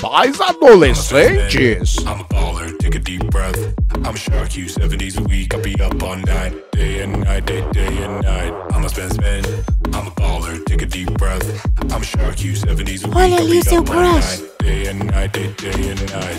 pais adolescentes. I'm a baller, take a deep breath. I'm a shark, you 7 days a week. I'll be up all night, day and night, day and night. I'm a spend. I'm a baller, take a deep breath. I'm a shark, you 7 days a week. Olha I'll ali be o seu up all crush. night, day and night, day and night.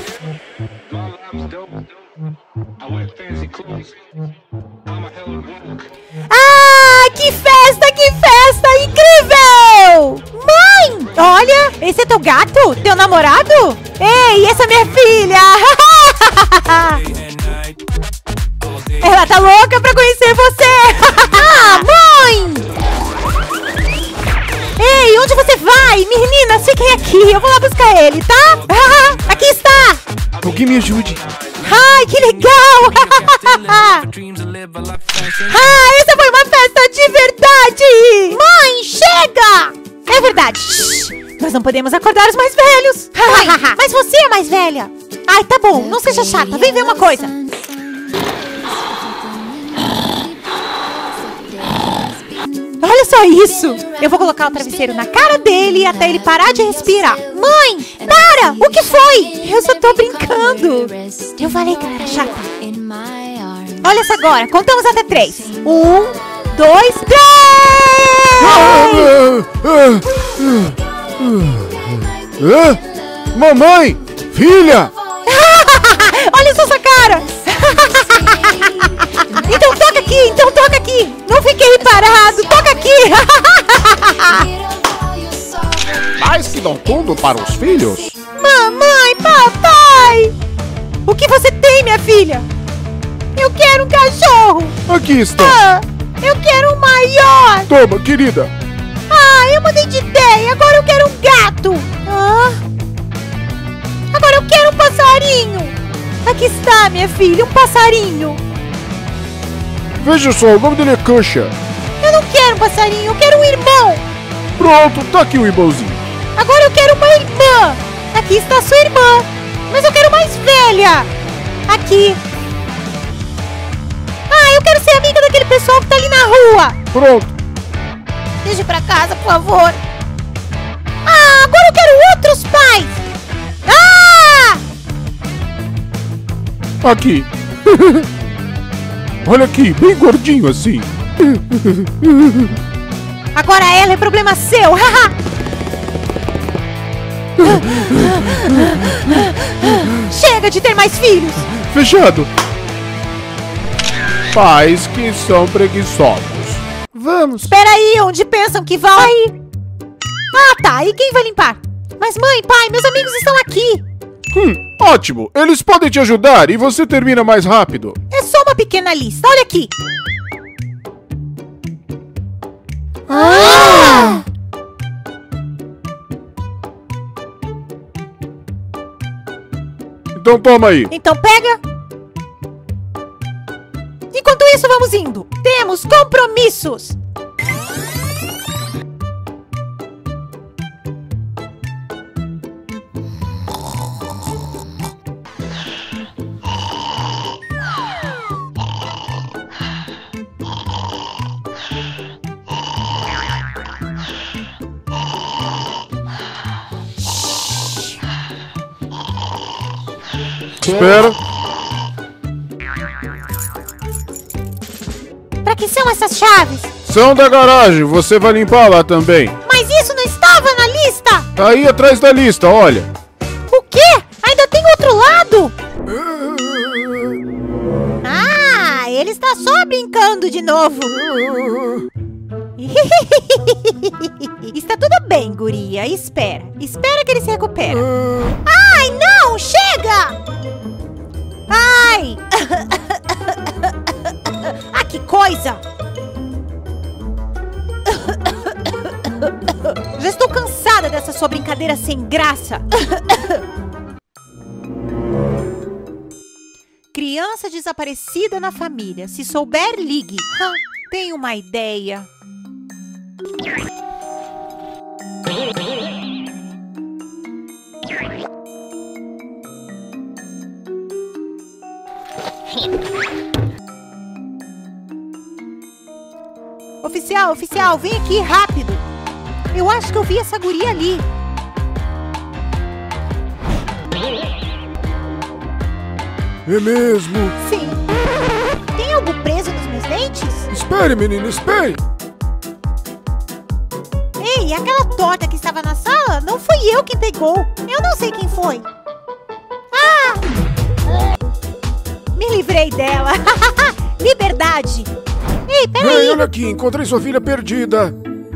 Ah, que festa, incrível! Mãe, olha, esse é teu gato? Teu namorado? Ei, essa é minha filha! Ela tá louca pra conhecer você! Ah, mãe! Ei, onde você vai? Meninas, fiquem aqui, eu vou lá buscar ele, tá? Aqui está! Alguém me ajude. Ai, que legal! Essa foi uma festa de verdade! Mãe, chega! É verdade. Shhh. Nós não podemos acordar os mais velhos. Mãe, mas você é mais velha. Ai, tá bom, não seja chata. Vem ver uma coisa. Olha só isso. Eu vou colocar o travesseiro na cara dele até ele parar de respirar. Mãe, para! O que foi? Eu só tô brincando. Eu falei que ela era chata. Olha só agora. Contamos até 3. 1, 2, 3! Mamãe! Filha! Olha só essa cara! Então toca aqui! Não fiquei parado! Toca aqui! Pais que dão tudo para os filhos? Mamãe, papai! O que você tem, minha filha? Eu quero um cachorro! Aqui está! Eu quero um maior! Toma, querida! Eu mudei de ideia! Agora eu quero um gato! Agora eu quero um passarinho! Aqui está, minha filha, um passarinho! Veja só, o nome dele é Cusha. Eu não quero um passarinho, eu quero um irmão! Pronto, tá aqui o irmãozinho. Agora eu quero uma irmã! Aqui está a sua irmã! Mas eu quero mais velha! Aqui! Eu quero ser amiga daquele pessoal que tá ali na rua! Pronto! Deixa eu ir pra casa, por favor! Agora eu quero outros pais! Aqui! Olha aqui, bem gordinho assim! Agora ela é problema seu! Chega de ter mais filhos! Fechado! Pais que são preguiçosos. Vamos! Espera aí, onde pensam que vai? Tá, e quem vai limpar? Mas mãe, pai, meus amigos estão aqui! Ótimo! Eles podem te ajudar e você termina mais rápido. É só uma pequena lista, olha aqui! Então toma aí. Então pega! Enquanto isso, vamos indo! Temos compromissos! Espera. Pra que são essas chaves? São da garagem, você vai limpar lá também. Mas isso não estava na lista! Tá aí atrás da lista, olha. O quê? Ainda tem outro lado? Ele está só brincando de novo. Está tudo bem, guria. Espera que ele se recupera. Ai, não! Chega! Ai! Que coisa! Já estou cansada dessa sua brincadeira sem graça. Criança desaparecida na família. Se souber, ligue. Tenho uma ideia. Oficial, vem aqui rápido. Eu acho que eu vi essa guria ali. É mesmo? Sim. Tem algo preso nos meus dentes? Espere, menina, espere. Ei, aquela torta que estava na sala, não fui eu quem pegou. Eu não sei quem foi. Ah! Me livrei dela. Liberdade. Ei, peraí. Ei, olha aqui, encontrei sua filha perdida.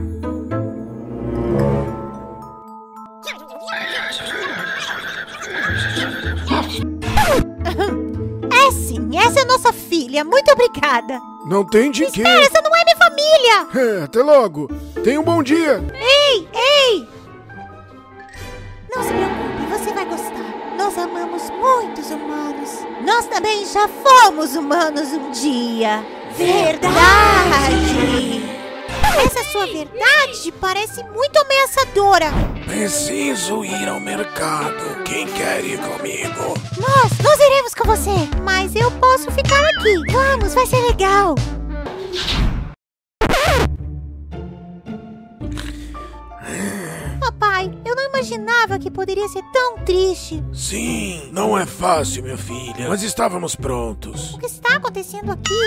É sim, essa é nossa filha. Muito obrigada. Não tem de quê. Espera, essa não é minha família. É, até logo. Tenha um bom dia. Ei, ei. Não se preocupe, você vai gostar. Nós amamos muitos humanos. Nós também já fomos humanos um dia. Verdade. Essa sua verdade parece muito ameaçadora. Preciso ir ao mercado. Quem quer ir comigo? Nós iremos com você. Mas eu posso ficar aqui. Vamos, vai ser legal. Papai, eu não imaginava que poderia ser tão triste. Sim, não é fácil, minha filha. Mas estávamos prontos. O que está acontecendo aqui?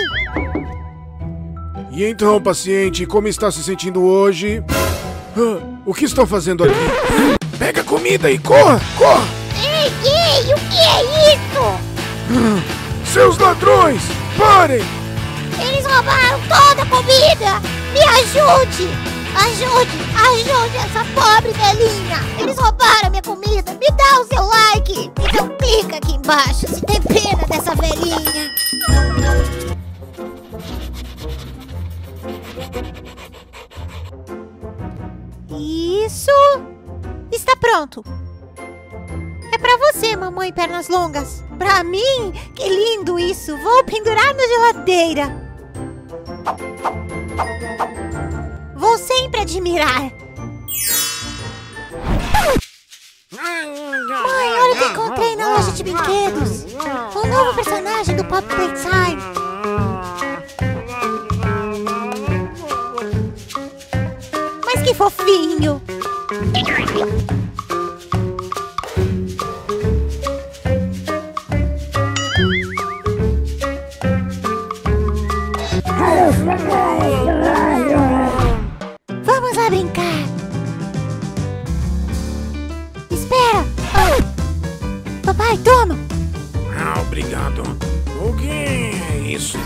E então, paciente, como está se sentindo hoje? O que estão fazendo aqui? Pega comida e corra, corra! Ei, o que é isso? Seus ladrões, parem! Eles roubaram toda a comida! Me ajude! Ajude essa pobre velhinha! Eles roubaram a minha comida! Me dá o seu like! Então clica aqui embaixo se tem pena dessa velhinha! Isso! Está pronto! É pra você, mamãe pernas longas! Pra mim? Que lindo isso! Vou pendurar na geladeira! Vou sempre admirar! Mãe, olha o que encontrei na loja de brinquedos! Um novo personagem do Pop Playtime! Mas que fofinho! Vamos lá brincar! Espera! Papai, toma! Ah, obrigado. O que é isso?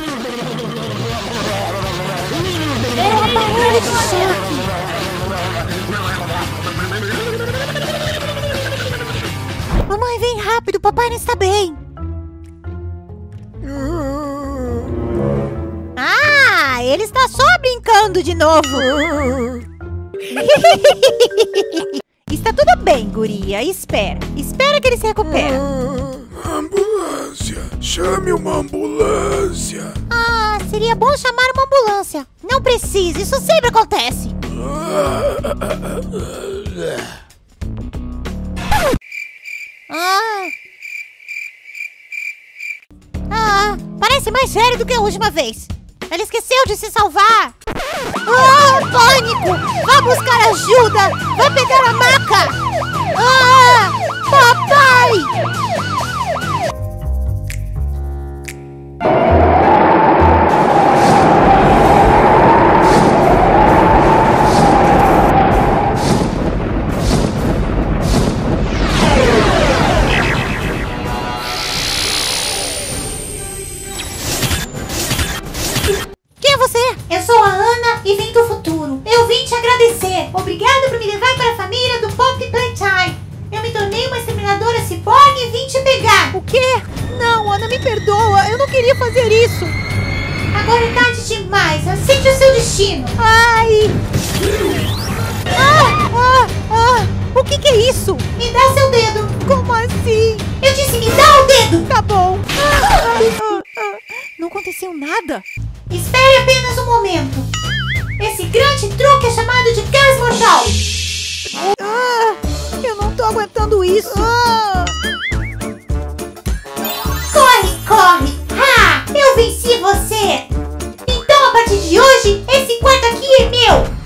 É um aparelho de choque! Mamãe, vem rápido! Papai não está bem! Ah, ele está só brincando de novo! Está tudo bem, guria. Espera que ele se recupera. Ambulância! Chame uma ambulância! Ah, seria bom chamar uma ambulância. Não precisa, isso sempre acontece. Parece mais sério do que a última vez. Ele esqueceu de se salvar. Pânico! Vá buscar ajuda! Vá pegar a maca! Papai! Quem é você? Eu sou a Ana e vim do futuro. Eu vim te agradecer. Obrigada por me levar para a família do Pop Playtime. Eu me tornei uma exterminadora ciborgue e vim te pegar. O quê? Não, Ana, me perdoa. Eu não queria fazer isso. Agora é tarde demais. Aceite o seu destino. Ai! O que é isso? Me dá seu dedo. Como assim? Eu disse me dá o dedo. Tá bom. Não aconteceu nada. Espere apenas um momento. Esse grande truque é chamado de gás mortal. Eu não tô aguentando isso. Corre! Eu venci você. Então a partir de hoje, esse quarto aqui é meu.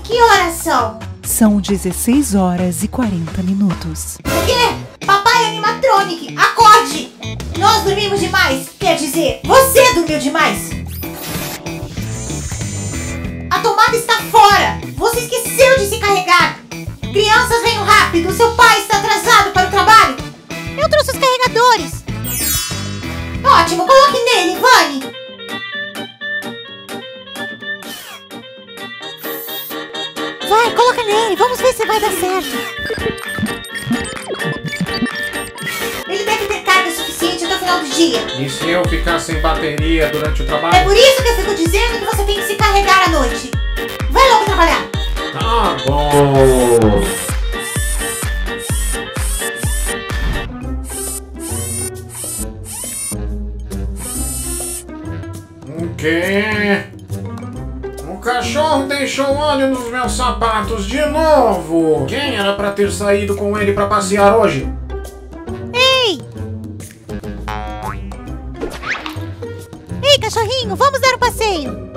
Que horas são? São 16 horas e 40 minutos. O quê? Papai animatronic, acorde! Nós dormimos demais, quer dizer, você dormiu demais. A tomada está fora! Você esqueceu de se carregar! Crianças, venham rápido! Seu pai está atrasado para o trabalho! Eu trouxe os carregadores! Ótimo, coloque nele, Vani! Vai, coloca nele, vamos ver se vai dar certo! Ele deve ter carga suficiente até o final do dia! E se eu ficar sem bateria durante o trabalho? É por isso que eu fico dizendo que você tem que se carregar à noite! Vai logo trabalhar! Tá bom! O quê? O cachorro deixou óleo nos meus sapatos de novo! Quem era pra ter saído com ele pra passear hoje? Ei! Ei, cachorrinho, vamos dar um passeio!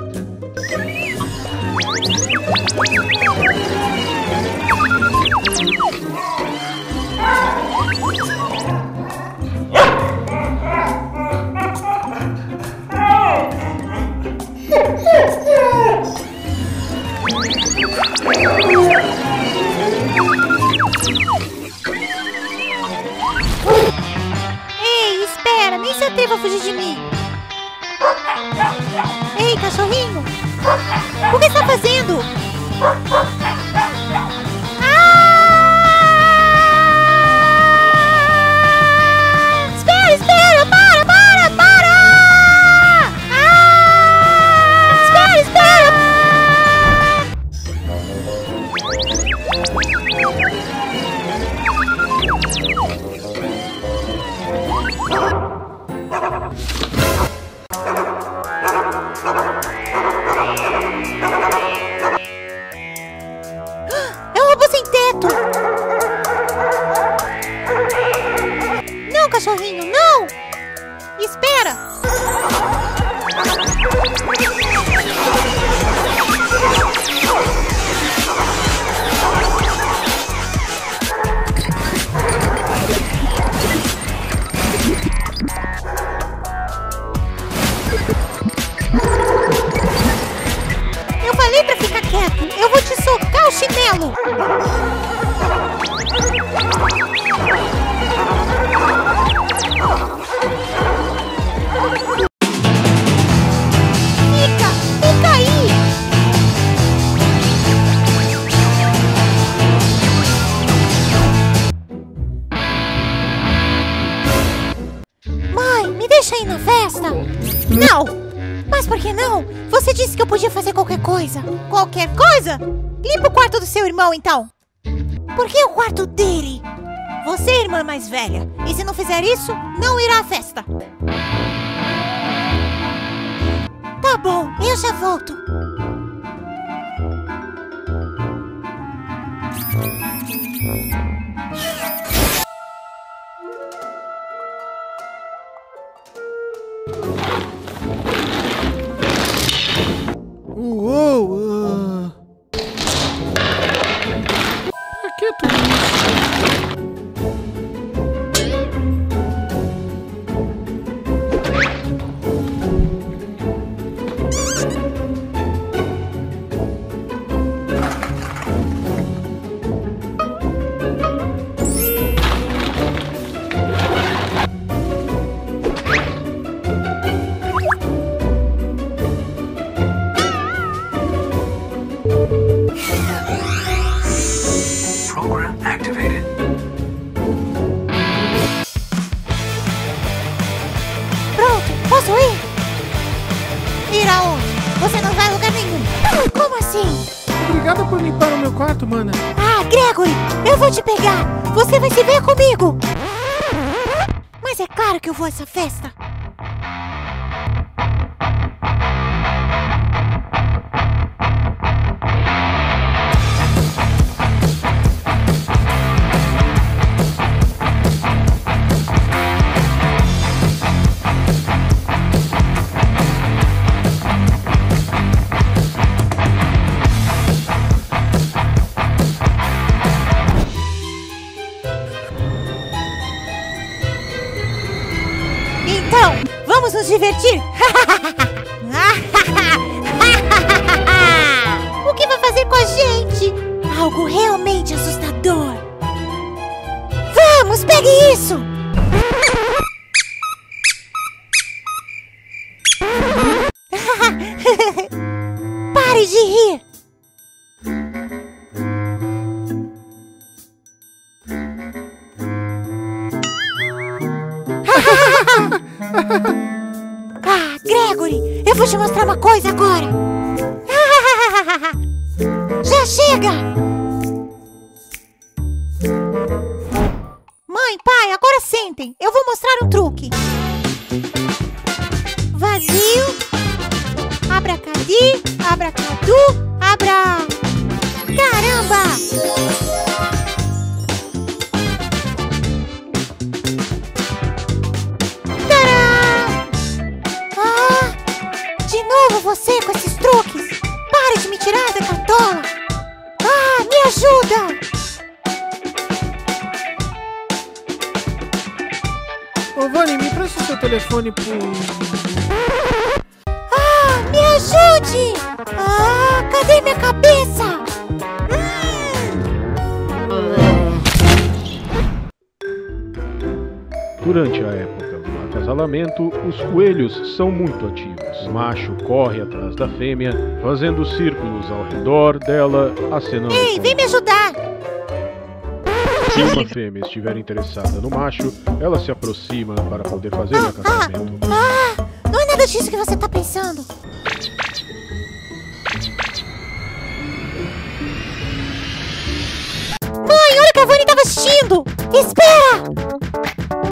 Ei, espera, nem se atreva a fugir de mim. Ei, cachorrinho, o que está fazendo? Espera, para! Espera! É um robô sem teto! Não, cachorrinho, não! Espera! Eu falei pra ficar quieto! Eu vou te socar o chinelo! Fica aí! Mãe, me deixa ir na festa? Não! Mas por que não? Você disse que eu podia fazer qualquer coisa. Qualquer coisa? Limpa o quarto do seu irmão, então. Por que o quarto dele? Você é a irmã mais velha. E se não fizer isso, não irá à festa. Tá bom, eu já volto. Pra que tudo isso? Program activated. Pronto, posso ir? Ir aonde? Você não vai a lugar nenhum. Como assim? Obrigada por limpar o meu quarto, mana. Ah, Gregory, eu vou te pegar. Você vai se ver comigo. Mas é claro que eu vou a essa festa. Então, vamos nos divertir? O que vai fazer com a gente? Algo realmente assustador. Vamos, pegue isso! Pare de rir! Ah, Gregory, eu vou te mostrar uma coisa agora. Já chega! Mãe, pai, agora sentem. Eu vou mostrar um truque. Vazio. Abracadi, abracadu, abra... Caramba! De novo você com esses truques! Pare de me tirar da cartola! Ah, me ajuda! Ô, Vani, me presta o seu telefone por... Ah, me ajude! Ah, cadê minha cabeça? Durante a época do acasalamento, os coelhos são muito ativos. O macho corre atrás da fêmea, fazendo círculos ao redor dela, acenando. Ei, vem me ajudar! Se uma fêmea estiver interessada no macho, ela se aproxima para poder fazer o acasalamento. Não é nada disso que você tá pensando. Mãe, olha o que a Vani tava assistindo! Espera!